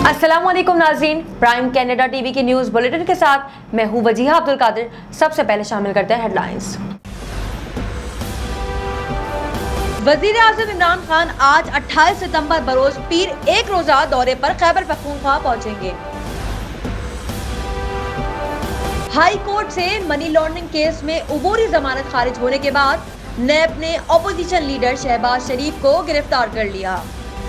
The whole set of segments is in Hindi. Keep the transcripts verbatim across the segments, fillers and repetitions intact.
अस्सलामुअलैकुम नाज़रीन, प्राइम कैनेडा टीवी के न्यूज़ बुलेटिन के साथ मैं हूं वजीहा अब्दुल कादिर। सबसे पहले शामिल करते हैं हेडलाइंस। वजीर आज़म इमरान खान आज अट्ठाईस सितंबर बरोज पीर एक रोजा दौरे पर खैबर पख्तूनख्वा पहुंचेंगे। हाई कोर्ट से मनी लॉन्ड्रिंग केस में उबूरी जमानत खारिज होने के बाद नैब ने ऑपोजिशन लीडर शहबाज शरीफ को गिरफ्तार कर लिया।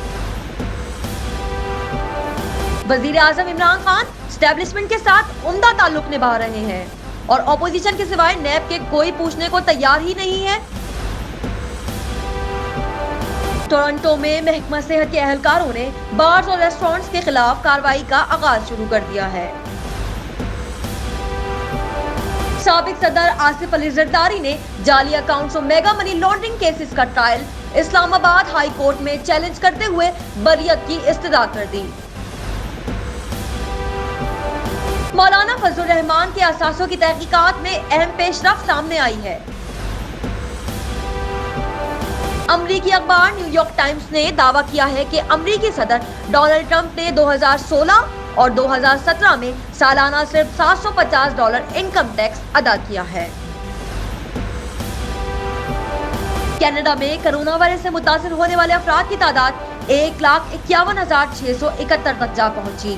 वजीर आजम इमरान खान स्टैब्लिशमेंट के साथ उम्दा ताल्लुक निभा रहे हैं और ऑपोजिशन के सिवाय नैब के कोई पूछने को तैयार ही नहीं है। टोरंटो में महकमा सेहत के अहलकारों ने बार्स और रेस्टोरेंट्स के खिलाफ कार्रवाई का आगाज शुरू कर दिया है। साबिक सदर आसिफ अली जरदारी ने जाली अकाउंट्स और मेगा मनी लॉन्ड्रिंग केसेस का ट्रायल इस्लामाबाद हाई कोर्ट में चैलेंज करते हुए बरियत की इस्तदा कर दी। मौलाना फजलुर रहमान के असासों की तहकीकात में अहम पेशरफ्त सामने आई है। अमरीकी अखबार न्यूयॉर्क टाइम्स ने दावा किया है कि अमरीकी सदर डोनाल्ड ट्रंप ने दो हज़ार सोलह और दो हज़ार सत्रह में सालाना सिर्फ सात सौ पचास डॉलर इनकम टैक्स अदा किया है। कनाडा में कोरोना वायरस से मुतासिर होने वाले अफराद की तादाद एक लाख इक्यावन हजार छह सौ इकहत्तर तक जा पहुंची।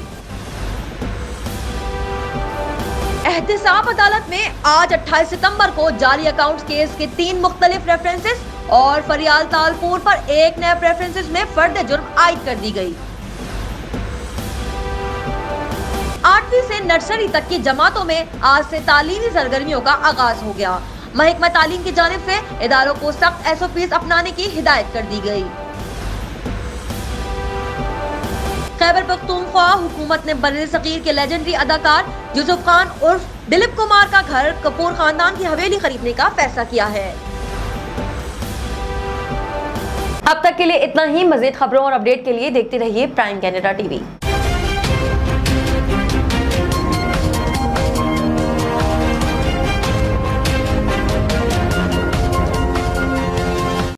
एहतिसाब अदालत में आज अट्ठाईस सितंबर को जाली अकाउंट्स केस के तीन मुख्तलिफ रेफरेंसेस और फरियाल तालपुर पर एक नए रेफरेंसेस में फर्द जुर्म आयद कर दी गई। आठवीं से नर्सरी तक की जमातों में आज से तालीमी सरगर्मियों का आगाज हो गया। महकमा तालीम की जानिब से इदारों को सख्त एस ओ पीज़ अपनाने की हिदायत कर दी गई। खैबर पख्तूनख्वा हुकूमत ने बर्रे सगीर के लेजेंडरी अदाकार यूसुफ खान उर्फ दिलीप कुमार का घर कपूर खानदान की हवेली खरीदने का फैसला किया है। अब तक के लिए इतना ही। मजीद खबरों और अपडेट के लिए देखते रहिए प्राइम कैनेडा टीवी।